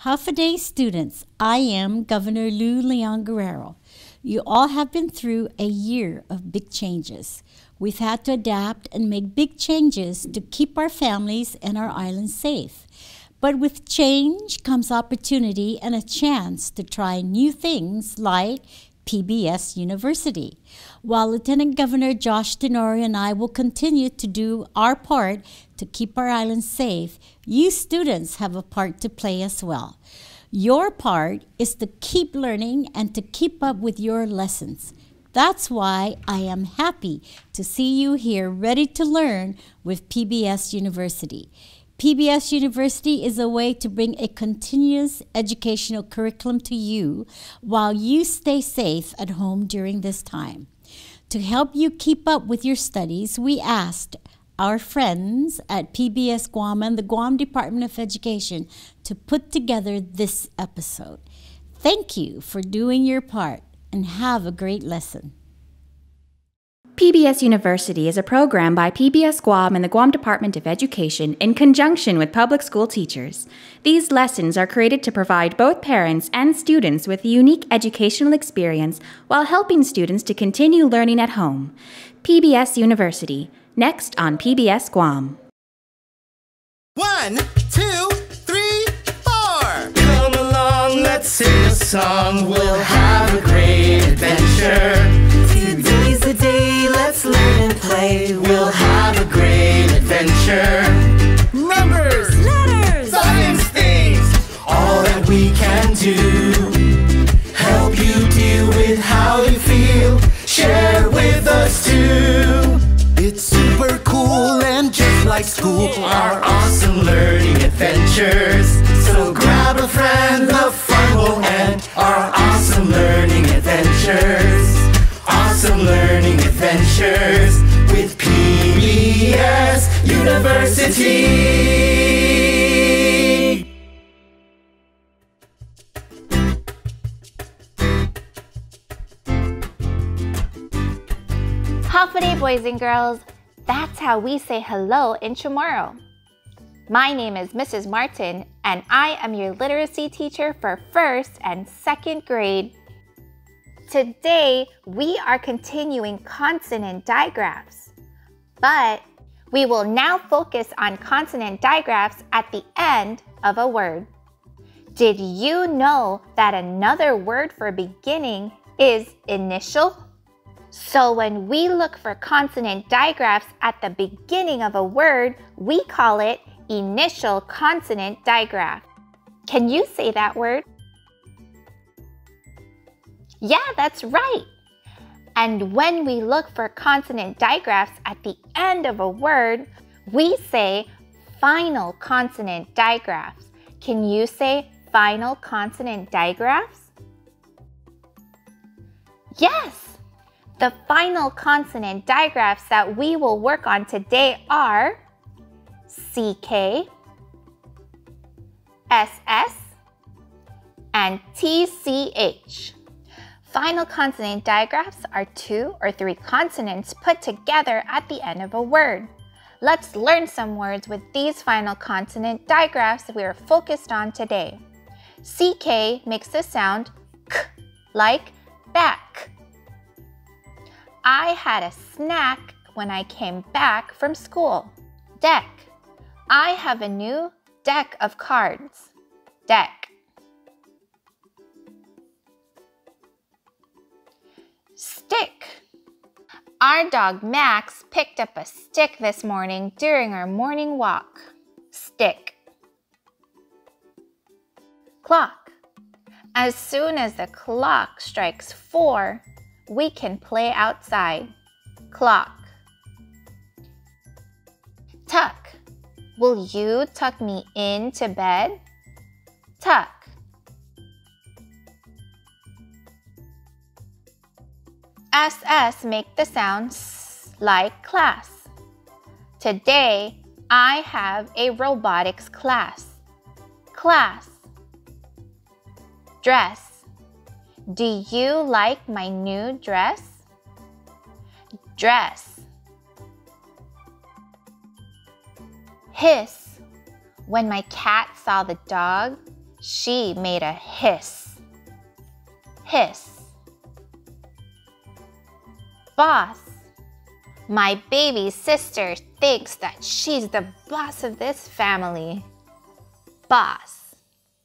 Half a day students, I am Governor Lou Leon Guerrero. You all have been through a year of big changes. We've had to adapt and make big changes to keep our families and our island safe. But with change comes opportunity and a chance to try new things like PBS University. While Lieutenant Governor Josh Tenorio and I will continue to do our part to keep our island safe, you students have a part to play as well. Your part is to keep learning and to keep up with your lessons. That's why I am happy to see you here ready to learn with PBS University. PBS University is a way to bring a continuous educational curriculum to you while you stay safe at home during this time. To help you keep up with your studies, we asked our friends at PBS Guam and the Guam Department of Education to put together this episode. Thank you for doing your part and have a great lesson. PBS University is a program by PBS Guam and the Guam Department of Education in conjunction with public school teachers. These lessons are created to provide both parents and students with a unique educational experience while helping students to continue learning at home. PBS University, next on PBS Guam. 1, 2, 3, 4. Come along, let's sing a song. We'll have a great adventure. Today's the day, let's learn and play. We'll have a great adventure. Numbers, letters, science things, all that we can do. Help you deal with how you feel. Share with us too. It's super cool and just like school, our awesome learning adventures. So grab a friend, the fun will end. Our awesome learning adventures. Awesome learning adventures with PBS University. Half a day, boys and girls. That's how we say hello in CHamoru. My name is Mrs. Martin, and I am your literacy teacher for 1st and 2nd grade. Today, we are continuing consonant digraphs, but we will now focus on consonant digraphs at the end of a word. Did you know that another word for beginning is initial? So when we look for consonant digraphs at the beginning of a word, we call it initial consonant digraph. Can you say that word? Yeah, that's right. And when we look for consonant digraphs at the end of a word, we say final consonant digraphs. Can you say final consonant digraphs? Yes! The final consonant digraphs that we will work on today are CK, SS, and TCH. Final consonant digraphs are 2 or 3 consonants put together at the end of a word. Let's learn some words with these final consonant digraphs we are focused on today. CK makes the sound K, like back. I had a snack when I came back from school. Deck. I have a new deck of cards. Deck. Stick. Our dog Max picked up a stick this morning during our morning walk. Stick. Clock. As soon as the clock strikes 4, we can play outside. Clock. Tuck. Will you tuck me into bed? Tuck. SS make the sound S like class. Today, I have a robotics class. Class. Dress. Do you like my new dress? Dress. Hiss. When my cat saw the dog, She made a hiss. Hiss. Boss. My baby sister thinks that she's the boss of this family. Boss.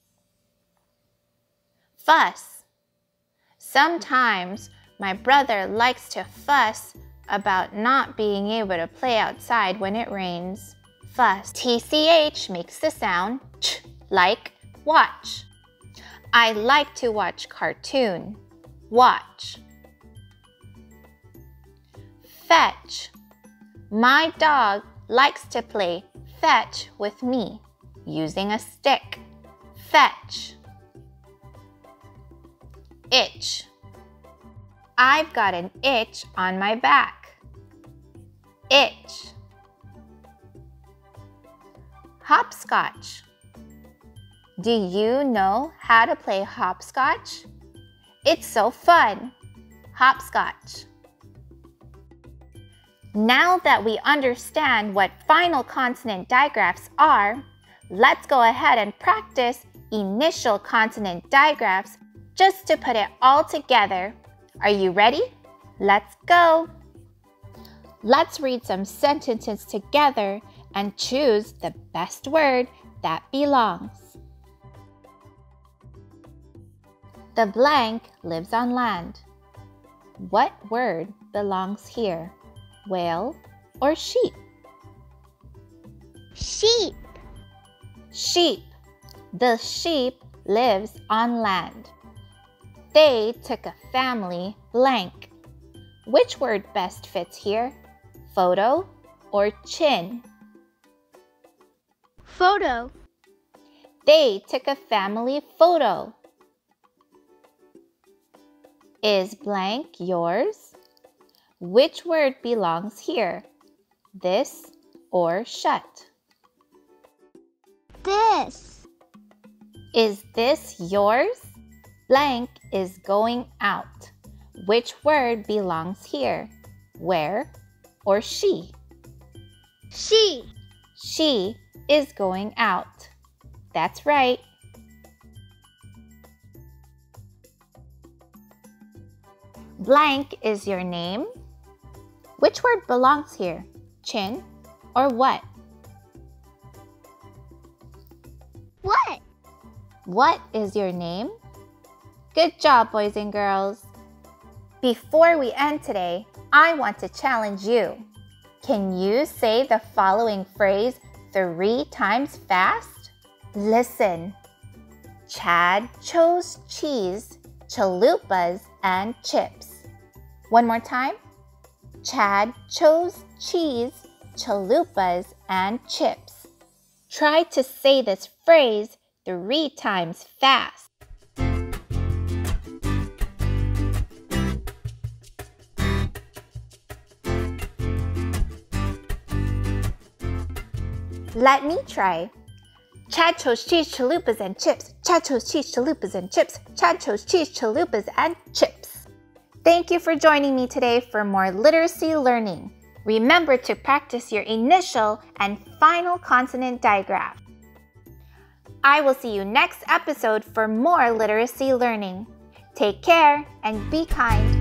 Fuss. Sometimes my brother likes to fuss about not being able to play outside when it rains. Fuss. TCH makes the sound ch, like watch. I like to watch cartoon. Watch. Fetch. My dog likes to play fetch with me using a stick. Fetch. Itch. I've got an itch on my back. Itch. Hopscotch. Do you know how to play hopscotch? It's so fun. Hopscotch. Now that we understand what final consonant digraphs are, let's go ahead and practice initial consonant digraphs just to put it all together. Are you ready? Let's go! Let's read some sentences together and choose the best word that belongs. The blank lives on land. What word belongs here? Whale or sheep? Sheep. Sheep. The sheep lives on land. They took a family blank. Which word best fits here? Photo or chin? Photo. They took a family photo. Is blank yours? Which word belongs here? This or shut? This. Is this yours? Blank is going out. Which word belongs here? Where or she? She. She is going out. That's right. Blank is your name. Which word belongs here? Chin or what? What? What is your name? Good job, boys and girls. Before we end today, I want to challenge you. Can you say the following phrase 3 times fast? Listen. Chad chose cheese, chalupas, and chips. One more time. Chad chose cheese, chalupas, and chips. Try to say this phrase 3 times fast. Let me try. Chad chose cheese, chalupas, and chips. Chad chose cheese, chalupas, and chips. Chad chose cheese, chalupas, and chips. Thank you for joining me today for more literacy learning. Remember to practice your initial and final consonant digraph. I will see you next episode for more literacy learning. Take care and be kind.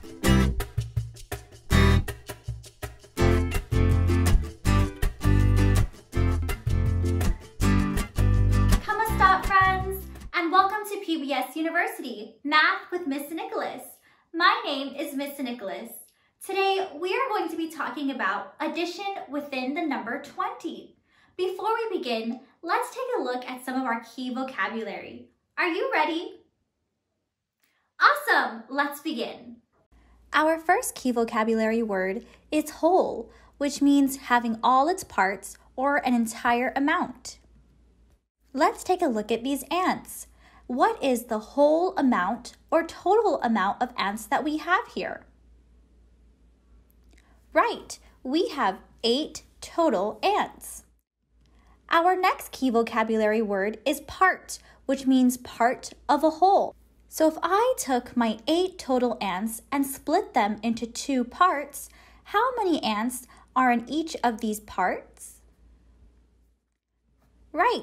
Welcome to PBS University, Math with Miss Nicholas. My name is Miss Nicholas. Today, we are going to be talking about addition within the number 20. Before we begin, let's take a look at some of our key vocabulary. Are you ready? Awesome! Let's begin. Our first key vocabulary word is whole, which means having all its parts or an entire amount. Let's take a look at these ants. What is the whole amount or total amount of ants that we have here? Right, we have 8 total ants. Our next key vocabulary word is part, which means part of a whole. So if I took my 8 total ants and split them into 2 parts, how many ants are in each of these parts? Right,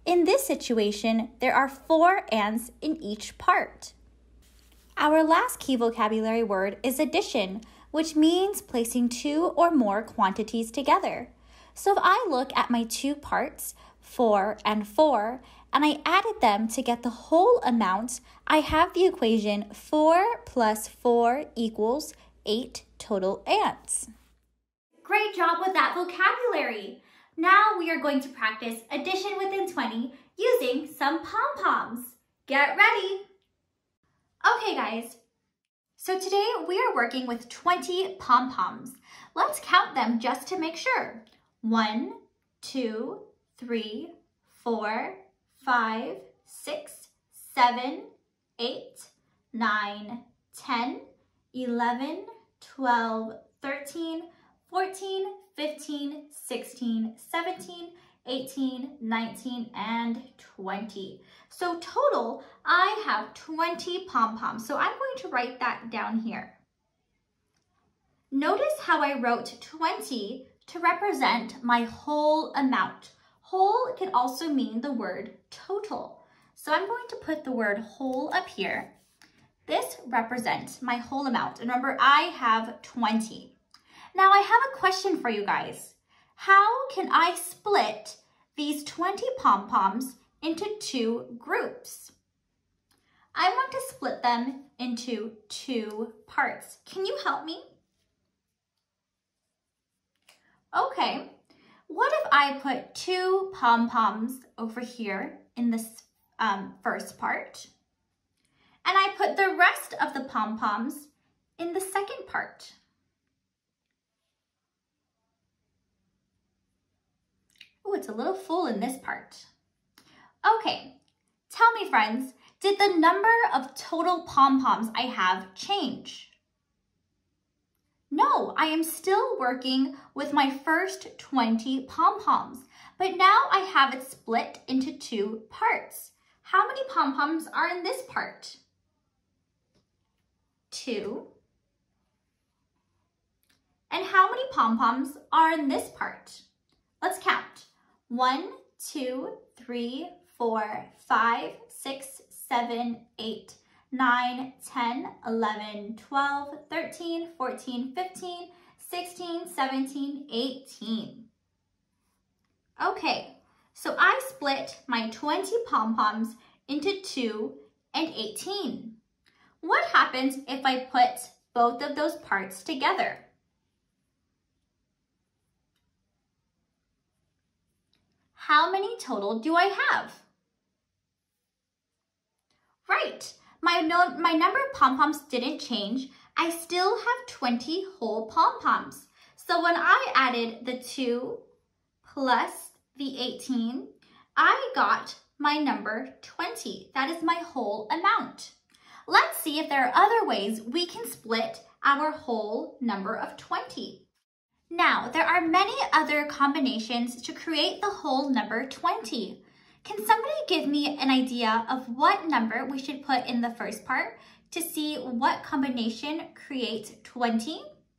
In this situation, there are 4 ants in each part. Our last key vocabulary word is addition, which means placing 2 or more quantities together. So if I look at my 2 parts, 4 and 4, and I added them to get the whole amount, I have the equation 4 plus 4 equals 8 total ants. Great job with that vocabulary! Now we are going to practice addition within 20 using some pom-poms. Get ready! Okay guys, so today we are working with 20 pom-poms. Let's count them just to make sure. 1, 2, 3, 4, 5, 6, 7, 8, 9, 10, 11, 12, 13, 14, 15, 16, 17, 18, 19, and 20. So total, I have 20 pom-poms. So I'm going to write that down here. Notice how I wrote 20 to represent my whole amount. Whole can also mean the word total. So I'm going to put the word whole up here. This represents my whole amount. And remember, I have 20. Now I have a question for you guys. How can I split these 20 pom-poms into 2 groups? I want to split them into 2 parts. Can you help me? Okay, what if I put 2 pom-poms over here in this first part, and I put the rest of the pom-poms in the second part? Oh, it's a little full in this part. Okay, tell me friends, did the number of total pom-poms I have change? No, I am still working with my first 20 pom-poms, but now I have it split into 2 parts. How many pom-poms are in this part? 2. And how many pom-poms are in this part? Let's count. 1, 2, 3, 4, 5, 6, 7, 8, 9, 10, 11, 12, 13, 14, 15, 16, 17, 18. Okay, so I split my 20 pom-poms into 2 and 18. What happens if I put both of those parts together? How many total do I have? Right, my number of pom-poms didn't change. I still have 20 whole pom-poms. So when I added the 2 plus the 18, I got my number 20. That is my whole amount. Let's see if there are other ways we can split our whole number of 20. Now, there are many other combinations to create the whole number 20. Can somebody give me an idea of what number we should put in the first part to see what combination creates 20?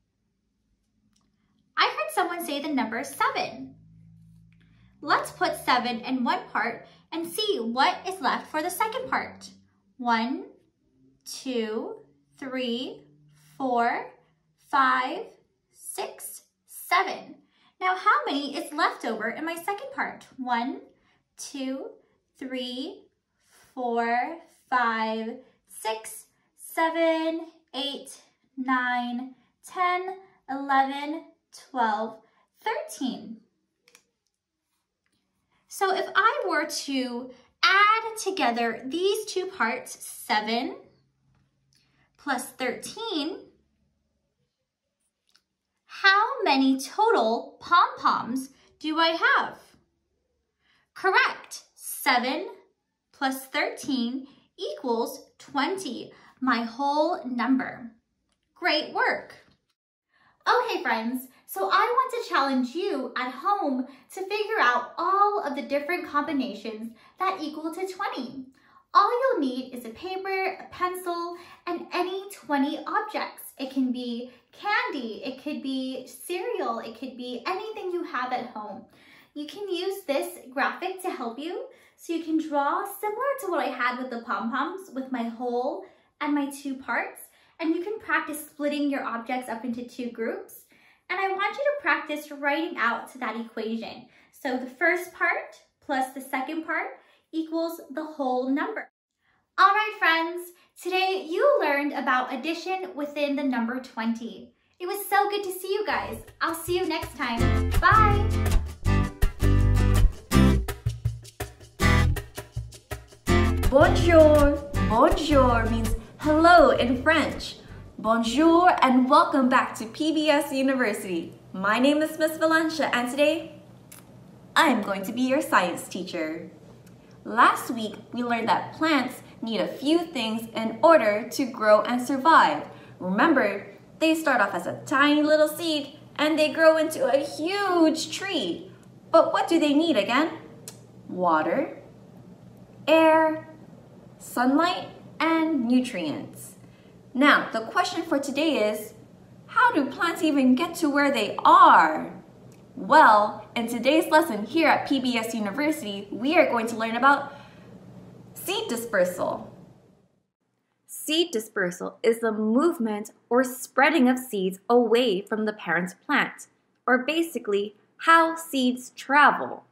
I heard someone say the number 7. Let's put 7 in one part and see what is left for the second part. 1, 2, 3, 4, 5, 6, 7. Now, how many is left over in my second part? 1, 2, 3, 4, 5, 6, 7, 8, 9, 10, 11, 12, 13. So if I were to add together these 2 parts, 7 plus 13, how many total pom-poms do I have? Correct, 7 plus 13 equals 20, my whole number. Great work. Okay, friends, so I want to challenge you at home to figure out all of the different combinations that equal to 20. All you'll need is a paper, a pencil, and any 20 objects. It can be candy, it could be cereal, it could be anything you have at home. You can use this graphic to help you. So you can draw similar to what I had with the pom-poms with my whole and my two parts. And you can practice splitting your objects up into two groups. And I want you to practice writing out to that equation. So the first part plus the second part equals the whole number. All right, friends, today you learned about addition within the number 20. It was so good to see you guys. I'll see you next time. Bye. Bonjour. Bonjour means hello in French. Bonjour and welcome back to PBS University. My name is Miss Valencia and today I am going to be your science teacher. Last week we learned that plants need a few things in order to grow and survive. Remember, they start off as a tiny little seed and they grow into a huge tree. But what do they need again? Water, air, sunlight, and nutrients. Now, the question for today is, how do plants even get to where they are? Well, in today's lesson here at PBS University, we are going to learn about seed dispersal. Seed dispersal is the movement or spreading of seeds away from the parent plant, or basically how seeds travel.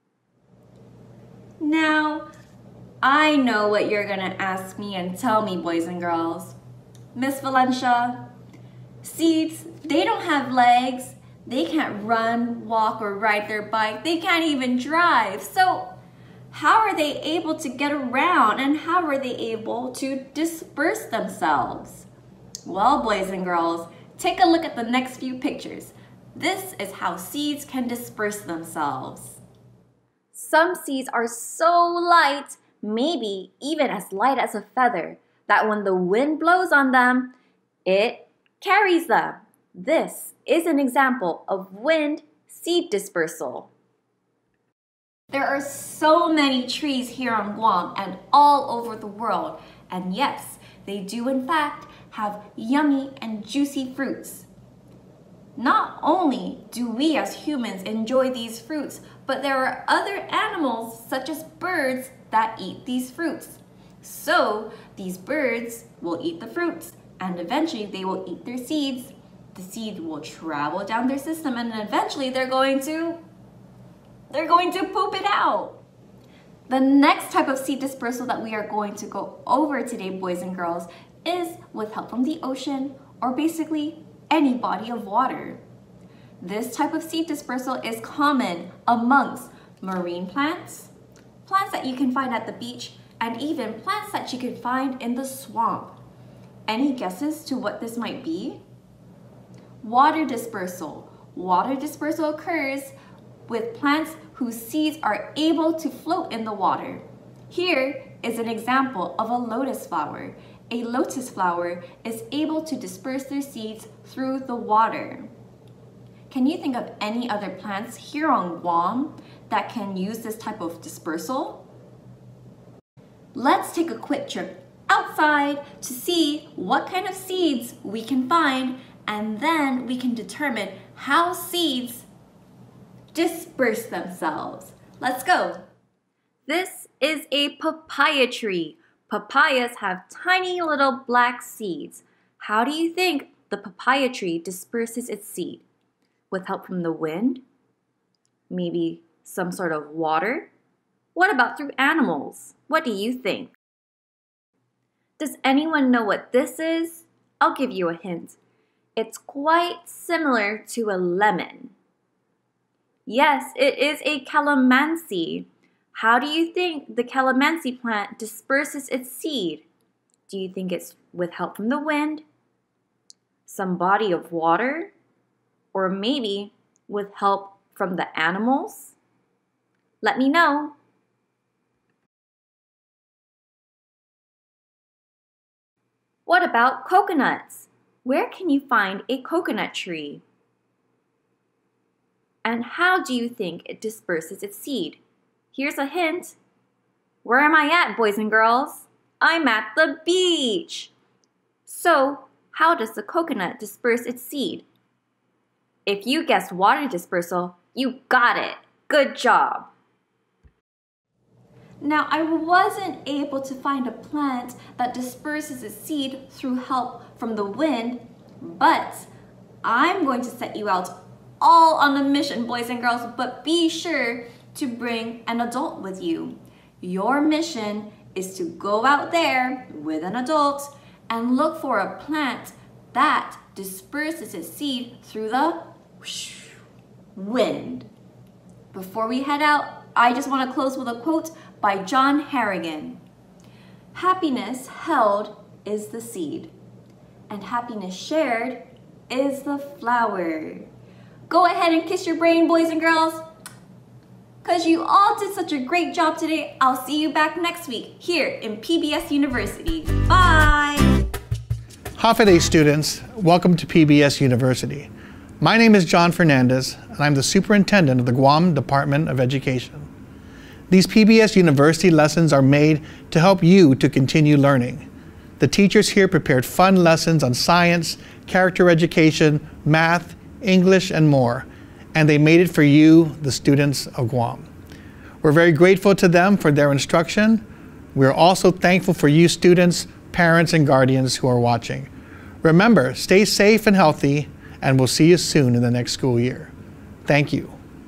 Now, I know what you're gonna ask me and tell me, boys and girls. Miss Valencia, seeds, they don't have legs. They can't run, walk, or ride their bike. They can't even drive. So how are they able to get around and how are they able to disperse themselves? Well, boys and girls, take a look at the next few pictures. This is how seeds can disperse themselves. Some seeds are so light, maybe even as light as a feather, that when the wind blows on them, it carries them. This is an example of wind seed dispersal. There are so many trees here on Guam and all over the world, and yes, they do in fact have yummy and juicy fruits. Not only do we as humans enjoy these fruits, but there are other animals such as birds that eat these fruits. So these birds will eat the fruits and eventually they will eat their seeds. The seed will travel down their system and eventually they're going to poop it out. The next type of seed dispersal that we are going to go over today, boys and girls, is with help from the ocean or basically any body of water. This type of seed dispersal is common amongst marine plants, plants that you can find at the beach, and even plants that you can find in the swamp. Any guesses to what this might be? Water dispersal. Water dispersal occurs with plants whose seeds are able to float in the water. Here is an example of a lotus flower. A lotus flower is able to disperse their seeds through the water. Can you think of any other plants here on Guam that can use this type of dispersal? Let's take a quick trip outside to see what kind of seeds we can find, and then we can determine how seeds disperse themselves. Let's go. This is a papaya tree. Papayas have tiny little black seeds. How do you think the papaya tree disperses its seed? With help from the wind? Maybe some sort of water? What about through animals? What do you think? Does anyone know what this is? I'll give you a hint. It's quite similar to a lemon. Yes, it is a calamansi. How do you think the calamansi plant disperses its seed? Do you think it's with help from the wind, some body of water, or maybe with help from the animals? Let me know. What about coconuts? Where can you find a coconut tree? And how do you think it disperses its seed? Here's a hint. Where am I at, boys and girls? I'm at the beach. So, how does the coconut disperse its seed? If you guessed water dispersal, you got it. Good job. Now, I wasn't able to find a plant that disperses its seed through help from the wind, but I'm going to set you out all on a mission, boys and girls, but be sure to bring an adult with you. Your mission is to go out there with an adult and look for a plant that disperses its seed through the wind. Before we head out, I just want to close with a quote by John Harrigan. Happiness held is the seed, and happiness shared is the flower. Go ahead and kiss your brain, boys and girls, because you all did such a great job today. I'll see you back next week here in PBS University. Bye! Hafa students, welcome to PBS University. My name is John Fernandez, and I'm the superintendent of the Guam Department of Education. These PBS University lessons are made to help you to continue learning. The teachers here prepared fun lessons on science, character education, math, English, and more, and they made it for you, the students of Guam. We're very grateful to them for their instruction. We're also thankful for you students, parents, and guardians who are watching. Remember, stay safe and healthy, and we'll see you soon in the next school year. Thank you.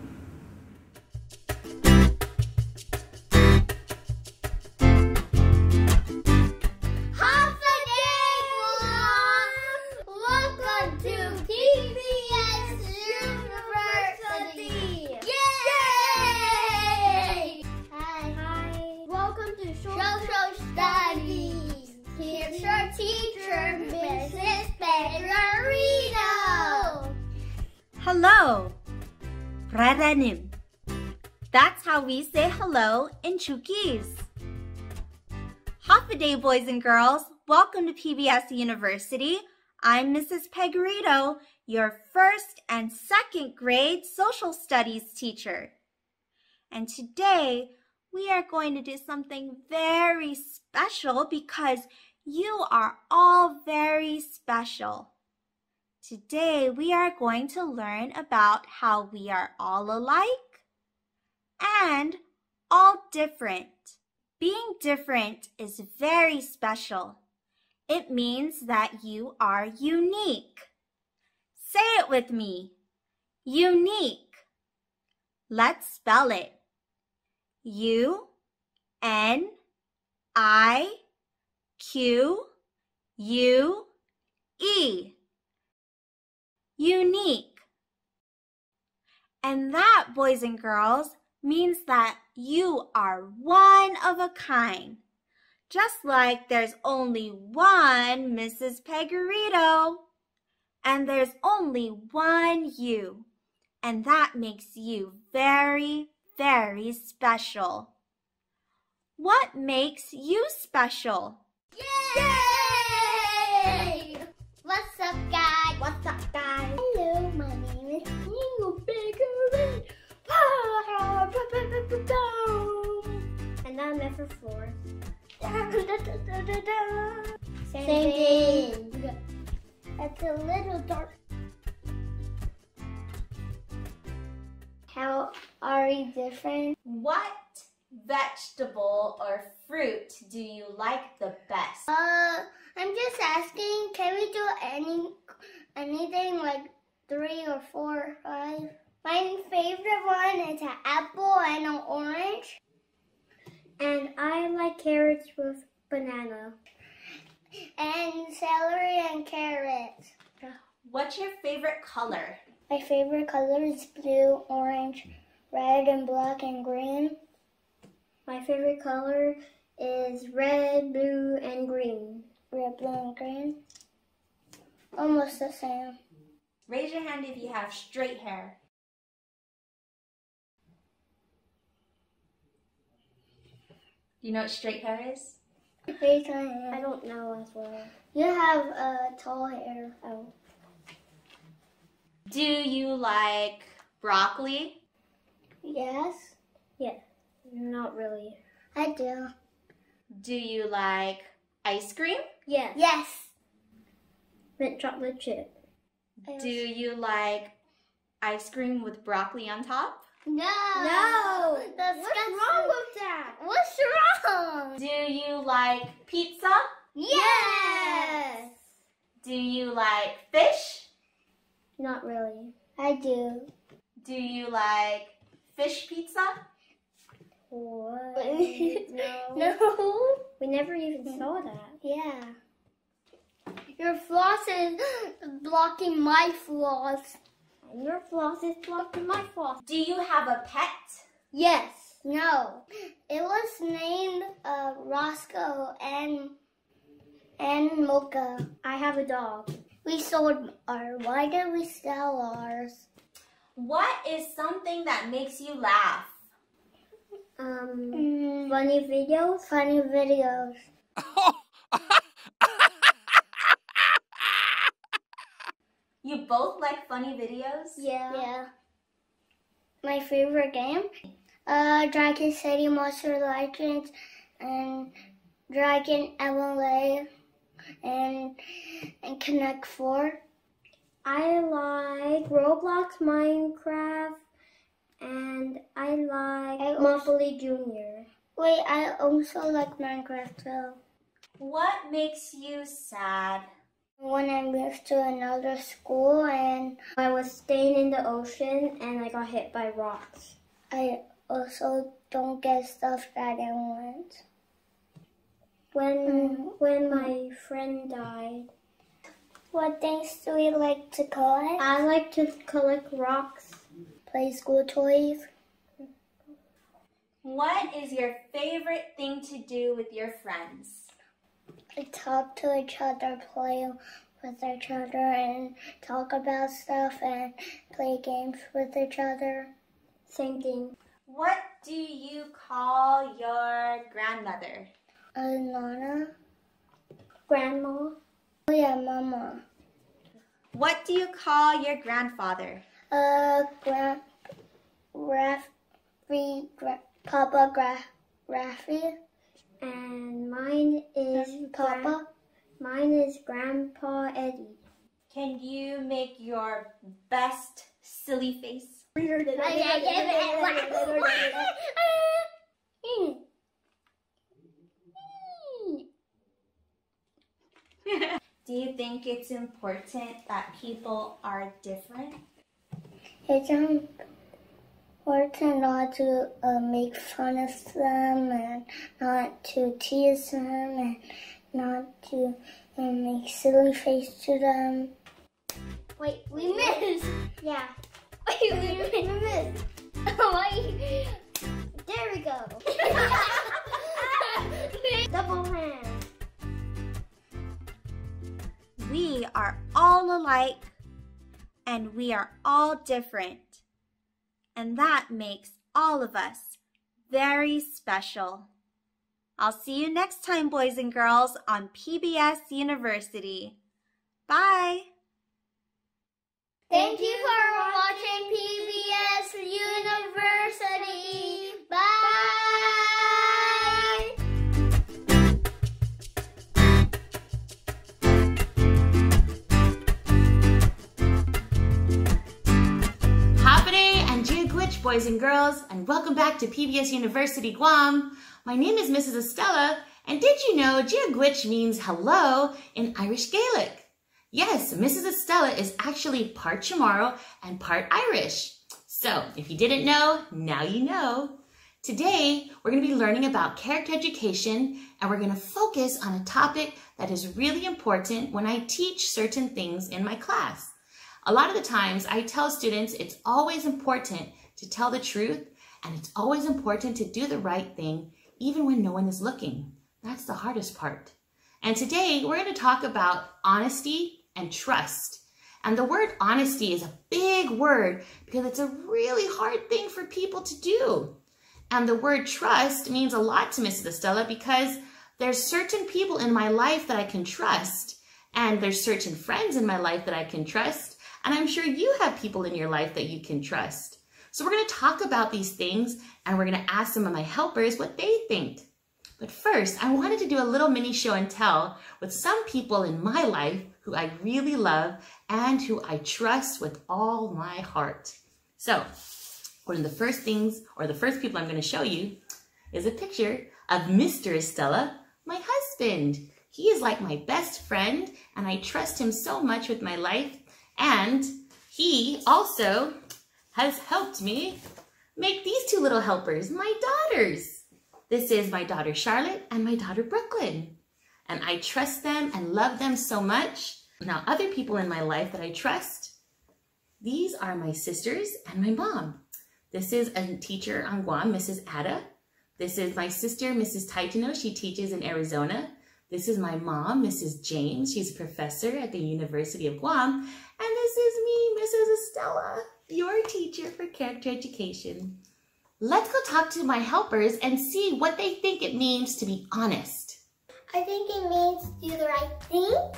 Welcome to PBS University! Yay! Hi. Welcome to Social Studies. Here's your teacher, Mrs. Pedrito. Hello, Raranim. That's how we say hello in Chukis. Half a day, boys and girls. Welcome to PBS University. I'm Mrs. Pedrito, your first and second grade social studies teacher. And today, we are going to do something very special because you are all very special. Today, we are going to learn about how we are all alike and all different. Being different is very special. It means that you are unique. Say it with me. Unique. Let's spell it. U-N-I-Q-U-E. Unique. And that, boys and girls, means that you are one of a kind. Just like there's only one Mrs. Pedrito. And there's only one you. And that makes you very, very special. What makes you special? Yay! What's up, guys? What's up, guys? Hello, my name is Nino Bakery. And I'm ever 4. Same thing. It's a little dark. How are we different? What vegetable or fruit do you like the best? I'm just asking, can we do anything like 3 or 4 or 5? My favorite one is an apple and an orange. And I like carrots with banana. And celery and carrots. What's your favorite color? My favorite color is blue, orange, red, and black, and green. My favorite color is red, blue, and green. Red, blue, and green. Almost the same. Raise your hand if you have straight hair. Do you know what straight hair is? Raise your hand. I don't know as well. You have tall hair. Oh. Do you like broccoli? Yes. Yeah. Not really. I do. Do you like ice cream? Yes. Yes. Mint chocolate chip. Do you like ice cream with broccoli on top? No. What's wrong with that? What's wrong? Do you like pizza? Yes. Do you like fish? Not really. I do. Do you like fish pizza? What? No. We never even saw that. Yeah. Your floss is blocking my floss. And your floss is blocking my floss. Do you have a pet? Yes. No. It was named Roscoe and Mocha. I have a dog. We sold ours. Why did we sell ours? What is something that makes you laugh? Funny videos. Funny videos. You both like funny videos? Yeah. My favorite game? Dragon City Monster Legends and Dragon MLA and Connect 4. I like Roblox, Minecraft, and I like Monopoly Junior. Wait, I also like Minecraft too. What makes you sad? When I moved to another school and I was staying in the ocean and I got hit by rocks. I also don't get stuff that I want. When my friend died. What things do we like to collect? I like to collect rocks. Play school toys. What is your favorite thing to do with your friends? We talk to each other, play with each other, and talk about stuff and play games with each other. Same thing. What do you call your grandmother? Nana. Grandma. Oh yeah, Mama. What do you call your grandfather? Papa Graffy. And mine is Papa. Mine is Grandpa Eddie. Can you make your best silly face? Do you think it's important that people are different? It's important not to make fun of them and not to tease them and not to make silly face to them. Wait, we missed! Yeah. Wait, we missed. Wait. There we go. Double hand. We are all alike and we are all different. And that makes all of us very special. I'll see you next time, boys and girls, on PBS University. Bye! Thank you for watching PBS University. Bye! Boys and girls, and welcome back to PBS University Guam. My name is Mrs. Estella, and did you know Giagwitch means hello in Irish Gaelic? Yes, Mrs. Estella is actually part CHamoru and part Irish. So, if you didn't know, now you know. Today, we're going to be learning about character education, and we're going to focus on a topic that is really important when I teach certain things in my class. A lot of the times, I tell students it's always important to tell the truth, and it's always important to do the right thing, even when no one is looking. That's the hardest part. And today, we're going to talk about honesty and trust. And the word honesty is a big word because it's a really hard thing for people to do. And the word trust means a lot to Mrs. Estella because there's certain people in my life that I can trust, and there's certain friends in my life that I can trust, and I'm sure you have people in your life that you can trust. So we're going to talk about these things, and we're going to ask some of my helpers what they think. But first, I wanted to do a little mini show and tell with some people in my life who I really love and who I trust with all my heart. So one of the first things, or the first people I'm going to show you, is a picture of Mr. Estella, my husband. He is like my best friend, and I trust him so much with my life. And he also has helped me make these two little helpers, my daughters. This is my daughter Charlotte and my daughter Brooklyn. And I trust them and love them so much. Now, other people in my life that I trust, these are my sisters and my mom. This is a teacher on Guam, Mrs. Ada. This is my sister, Mrs. Taitano. She teaches in Arizona. This is my mom, Mrs. James. She's a professor at the University of Guam. And this is me, Mrs. Estella, your teacher for character education. Let's go talk to my helpers and see what they think it means to be honest. I think it means do the right thing.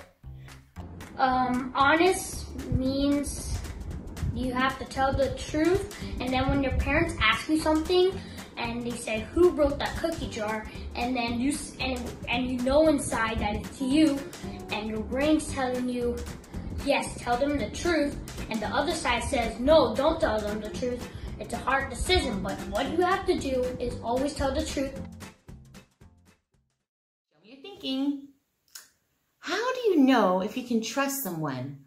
Honest means you have to tell the truth, and then when your parents ask you something and they say who broke that cookie jar, and then you know inside that it's you, and your brain's telling you yes, tell them the truth, and the other side says no, don't tell them the truth. It's a hard decision, but what you have to do is always tell the truth. Show me your thinking. How do you know if you can trust someone?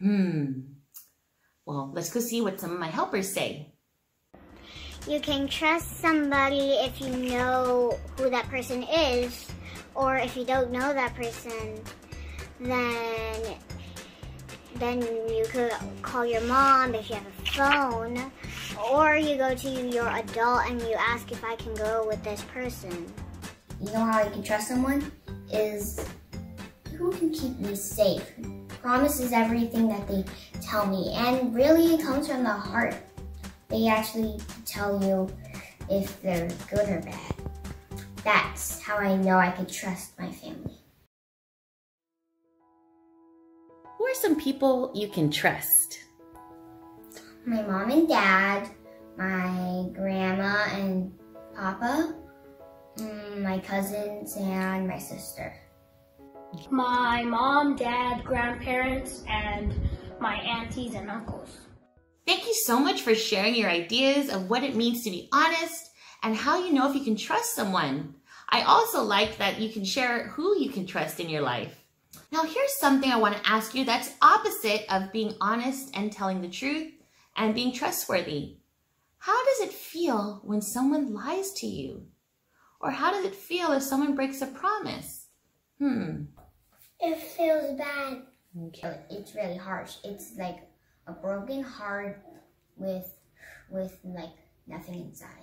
Well, let's go see what some of my helpers say. You can trust somebody if you know who that person is, or if you don't know that person, then you could call your mom if you have a phone, or you go to your adult and you ask if I can go with this person. You know how I can trust someone? Is who can keep me safe. Promises everything that they tell me, and really it comes from the heart. They actually tell you if they're good or bad. That's how I know I can trust my family. Who are some people you can trust? My mom and dad, my grandma and papa, my cousins and my sister. My mom, dad, grandparents, and my aunties and uncles. Thank you so much for sharing your ideas of what it means to be honest and how you know if you can trust someone. I also like that you can share who you can trust in your life. Now here's something I want to ask you that's opposite of being honest and telling the truth and being trustworthy. How does it feel when someone lies to you? Or how does it feel if someone breaks a promise? It feels bad. Okay. It's really harsh. It's like a broken heart with like nothing inside.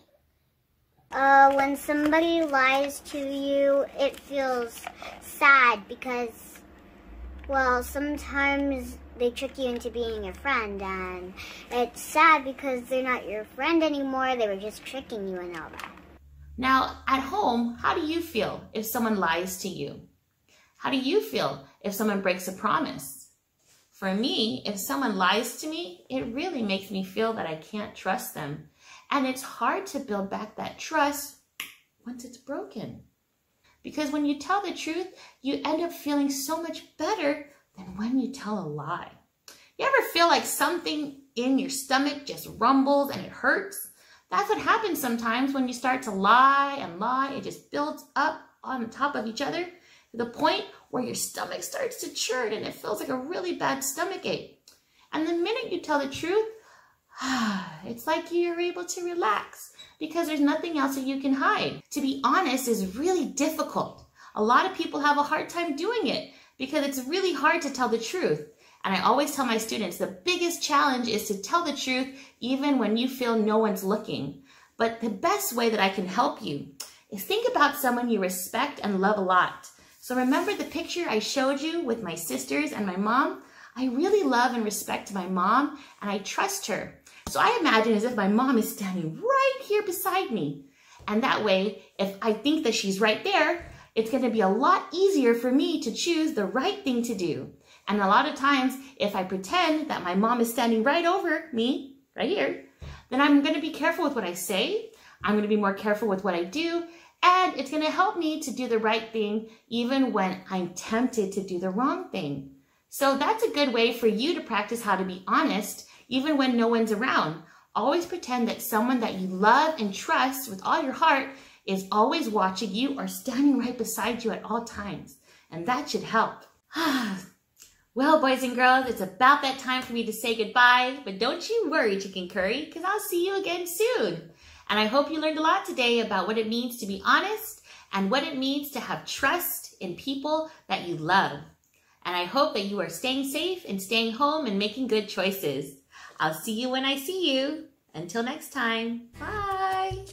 When somebody lies to you, it feels sad because, well, sometimes they trick you into being your friend, and it's sad because they're not your friend anymore. They were just tricking you and all that. Now, at home, how do you feel if someone lies to you? How do you feel if someone breaks a promise? For me, if someone lies to me, it really makes me feel that I can't trust them. And it's hard to build back that trust once it's broken. Because when you tell the truth, you end up feeling so much better than when you tell a lie. You ever feel like something in your stomach just rumbles and it hurts? That's what happens sometimes when you start to lie and lie. It just builds up on top of each other to the point where your stomach starts to churn and it feels like a really bad stomach ache. And the minute you tell the truth, it's like you're able to relax because there's nothing else that you can hide. To be honest is really difficult. A lot of people have a hard time doing it because it's really hard to tell the truth. And I always tell my students the biggest challenge is to tell the truth even when you feel no one's looking. But the best way that I can help you is think about someone you respect and love a lot. So remember the picture I showed you with my sisters and my mom? I really love and respect my mom and I trust her. So I imagine as if my mom is standing right here beside me. And that way, if I think that she's right there, it's going to be a lot easier for me to choose the right thing to do. And a lot of times, if I pretend that my mom is standing right over me, right here, then I'm going to be careful with what I say. I'm going to be more careful with what I do. And it's going to help me to do the right thing even when I'm tempted to do the wrong thing. So that's a good way for you to practice how to be honest even when no one's around. Always pretend that someone that you love and trust with all your heart is always watching you or standing right beside you at all times. And that should help. Well, boys and girls, it's about that time for me to say goodbye. But don't you worry, Chicken Curry, because I'll see you again soon. And I hope you learned a lot today about what it means to be honest and what it means to have trust in people that you love. And I hope that you are staying safe and staying home and making good choices. I'll see you when I see you. Until next time, bye.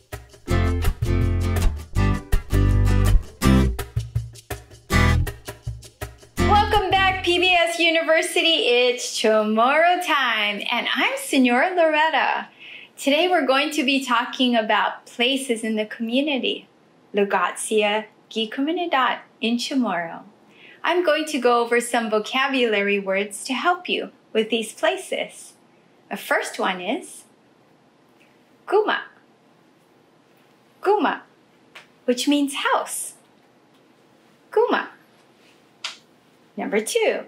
Welcome back, PBS University. It's CHamoru time, and I'm Senora Loretta. Today we're going to be talking about places in the community. Lugar sa comunidad in CHamoru. I'm going to go over some vocabulary words to help you with these places. The first one is Guma. Guma, which means house. Guma. Number 2,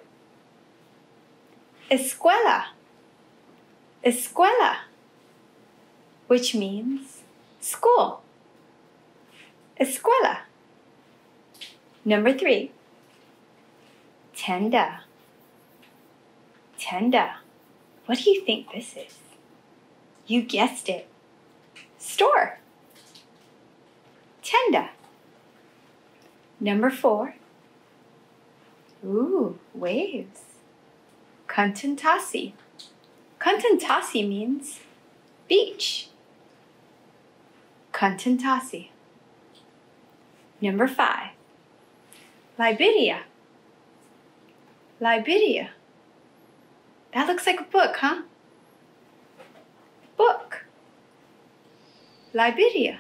escuela. Escuela, which means school. Escuela. Number 3, tenda. Tenda. What do you think this is? You guessed it. Store. Tenda. Number 4. Ooh, waves. Kantantasi. Kantantasi means beach. Kantantasi. Number 5. Liberia. Liberia. That looks like a book, huh? Book. Liberia.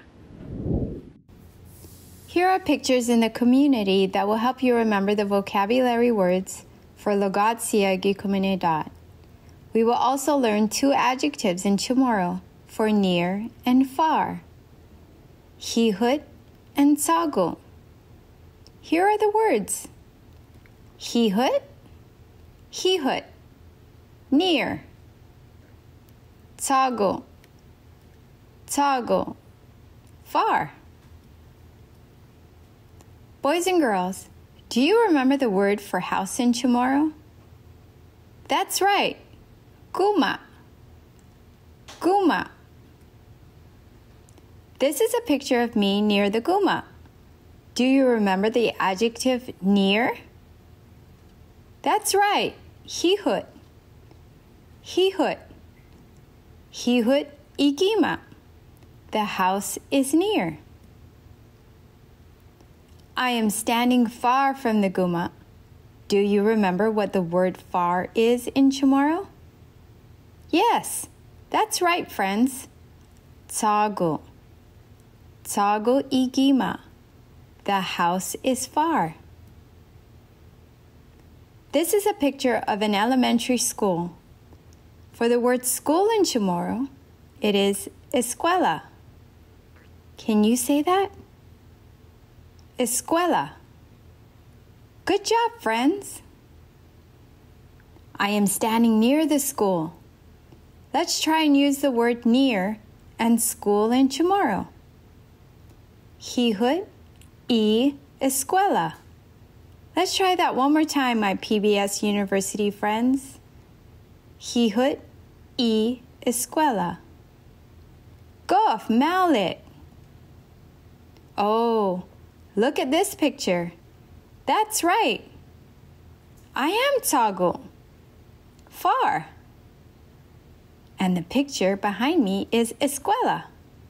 Here are pictures in the community that will help you remember the vocabulary words for lugar sa comunidad. We will also learn 2 adjectives in CHamoru for near and far. Hihut and sago. Here are the words. Hihut, hihut, near. Sago, sago, far. Boys and girls, do you remember the word for house in CHamoru? That's right, guma. Guma. This is a picture of me near the guma. Do you remember the adjective near? That's right, hihut. Hihut. Hihut igima. The house is near. I am standing far from the guma. Do you remember what the word far is in CHamoru? Yes, that's right, friends. Tsago. Tsago igima. The house is far. This is a picture of an elementary school. For the word school in CHamoru, it is escuela. Can you say that? Escuela. Good job, friends. I am standing near the school. Let's try and use the word near and school in CHamoru. Hihut y escuela. Let's try that one more time, my PBS University friends. Hihut y escuela. Gof mallet. Oh, look at this picture. That's right. I am Tsago. Far. And the picture behind me is escuela.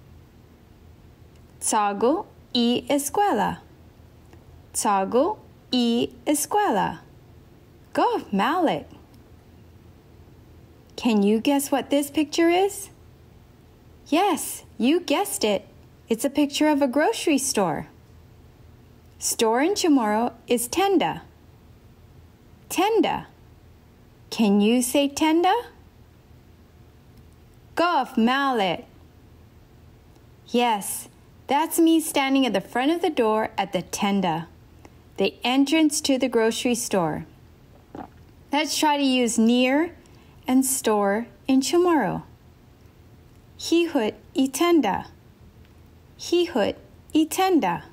Tsago y escuela. Tsago y escuela. Go mallet. Can you guess what this picture is? Yes, you guessed it. It's a picture of a grocery store. Store in CHamoru is tenda. Tenda. Can you say tenda? Gof mallet. Yes, that's me standing at the front of the door at the tenda, the entrance to the grocery store. Let's try to use near and store in CHamoru. Hihut itenda. Hihut itenda.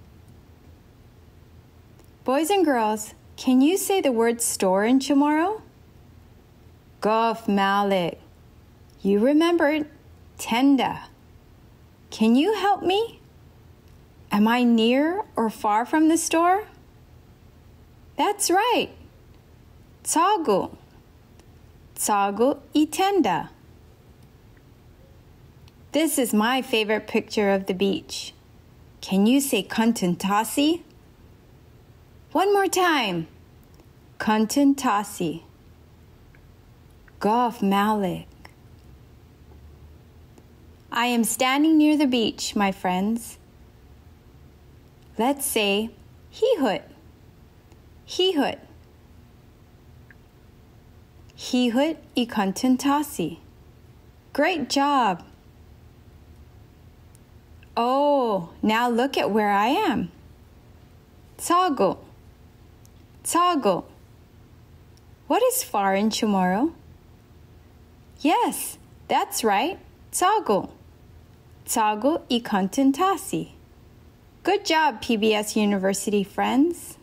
Boys and girls, can you say the word store in Chamorro? Gof Malik. You remembered tenda. Can you help me? Am I near or far from the store? That's right. Tsagu. Tsagu itenda. This is my favorite picture of the beach. Can you say Kuntintasi? One more time. Kuntintasi. Gof Malik. I am standing near the beach, my friends. Let's say Hihut. Hihut. Hihut I Kuntintasi. Great job. Oh, now look at where I am. Tsagu. Tsagu. What is far in Chamorro? Yes, that's right. Tsagu. Tsagu I Kuntintasi. Good job, PBS University friends.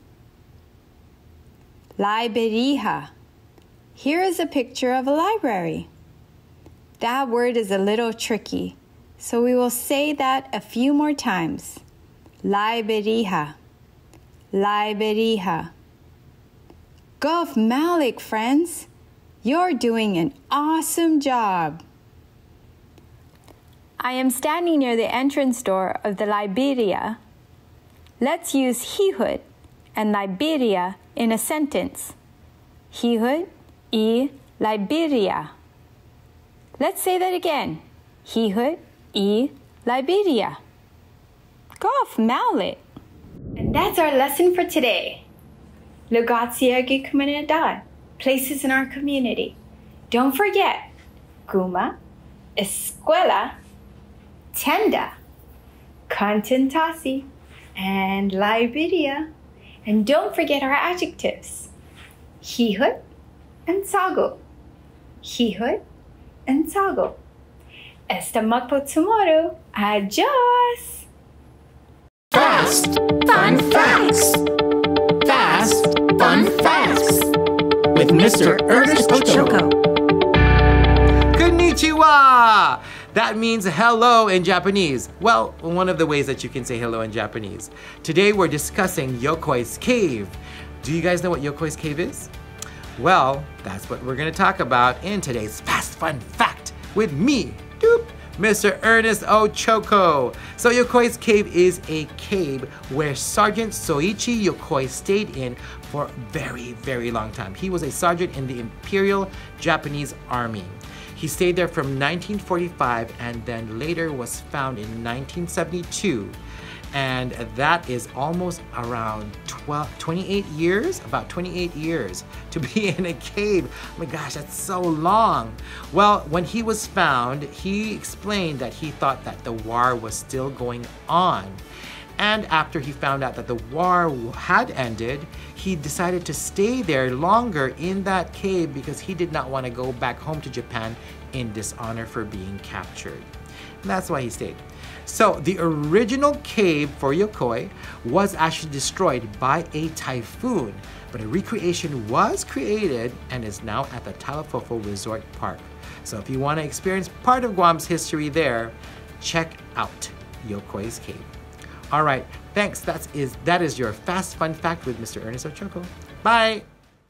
Liberiha. Here is a picture of a library. That word is a little tricky, so we will say that a few more times. Liberiha. Liberiha. Gof Malik, friends. You're doing an awesome job. I am standing near the entrance door of the Liberia. Let's use Hihut and Liberia in a sentence. Hihut I Liberia. Let's say that again. Hihut I Liberia. Gof Malik. And that's our lesson for today. Lugar de comunidad, places in our community. Don't forget, Guma, escuela, tenda, Kuntintasi, and Liberia. And don't forget our adjectives. Hihut and Tsagu. Hihut and Tsagu. Esta magpo tomorrow. Adios! Fast Fun Facts! Fast Fun Facts! With Mr. Ernest Ochoko. Konnichiwa! That means hello in Japanese. Well, one of the ways that you can say hello in Japanese. Today we're discussing Yokoi's cave. Do you guys know what Yokoi's cave is? Well, that's what we're going to talk about in today's Fast Fun Fact with me, Mr. Ernest Ochoko. So Yokoi's cave is a cave where Sergeant Soichi Yokoi stayed in for a very, very long time. He was a sergeant in the Imperial Japanese Army. He stayed there from 1945 and then later was found in 1972. And that is almost around 28 years, about 28 years to be in a cave. Oh my gosh, that's so long. Well, when he was found, he explained that he thought that the war was still going on. And after he found out that the war had ended, he decided to stay there longer in that cave because he did not want to go back home to Japan in dishonor for being captured. And that's why he stayed. So the original cave for Yokoi was actually destroyed by a typhoon, but a recreation was created and is now at the Talafofo Resort Park. So if you want to experience part of Guam's history there, check out Yokoi's cave. All right, thanks. That is your Fast Fun Fact with Mr. Ernest Ochoko. Bye.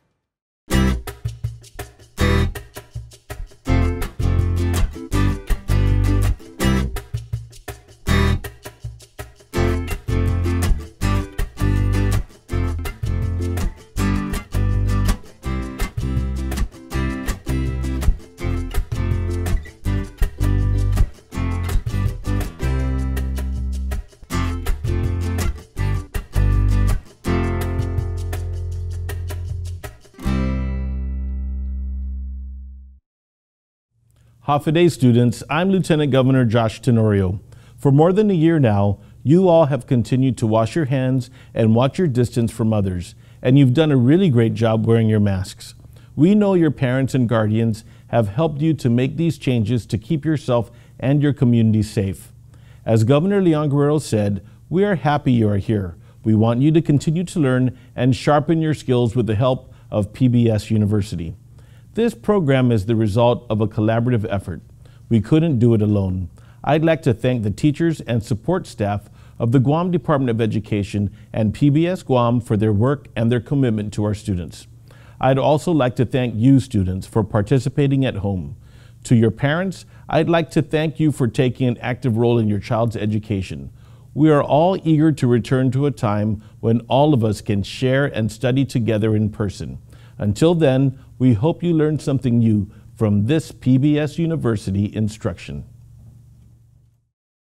Hafa students, I'm Lieutenant Governor Josh Tenorio. For more than a year now, you all have continued to wash your hands and watch your distance from others, and you've done a really great job wearing your masks. We know your parents and guardians have helped you to make these changes to keep yourself and your community safe. As Governor Leon Guerrero said, we are happy you are here. We want you to continue to learn and sharpen your skills with the help of PBS University. This program is the result of a collaborative effort. We couldn't do it alone. I'd like to thank the teachers and support staff of the Guam Department of Education and PBS Guam for their work and their commitment to our students. I'd also like to thank you students for participating at home. To your parents, I'd like to thank you for taking an active role in your child's education. We are all eager to return to a time when all of us can share and study together in person. Until then, we hope you learned something new from this PBS University instruction.